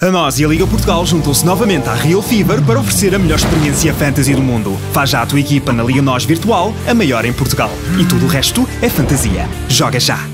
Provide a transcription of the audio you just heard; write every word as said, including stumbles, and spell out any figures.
A nós e a Liga Portugal juntam-se novamente à Real Fever para oferecer a melhor experiência fantasy do mundo. Faz já a tua equipa na Liga Nós Virtual, a maior em Portugal. E tudo o resto é fantasia. Joga já!